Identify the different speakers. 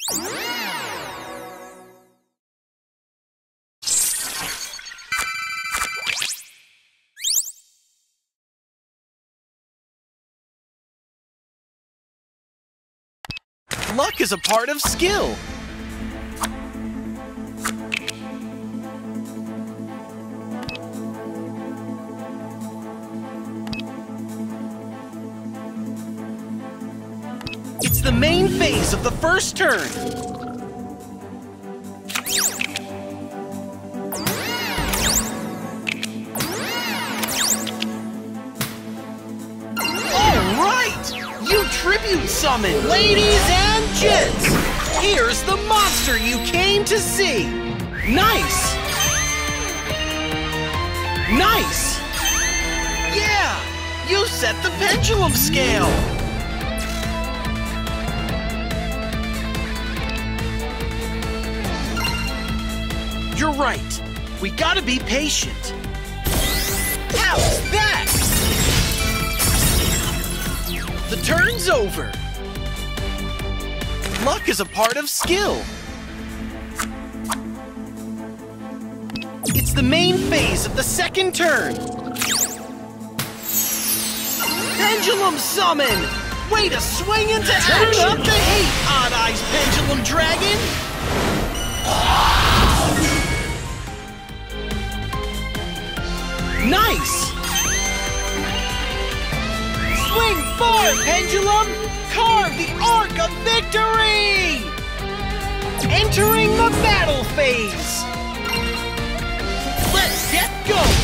Speaker 1: Luck is a part of skill. It's the main phase of the first turn. All right! You tribute summon! Ladies and gents, here's the monster you came to see! Nice! Nice! Yeah! You set the pendulum scale! You're right. We gotta be patient. How's that? The turn's over. Luck is a part of skill. It's the main phase of the second turn. Pendulum summon! Way to swing into action! Turn up the heat, Odd Eyes Pendulum Dragon! Nice! Swing forward, Pendulum! Carve the arc of victory! Entering the battle phase! Let's get going!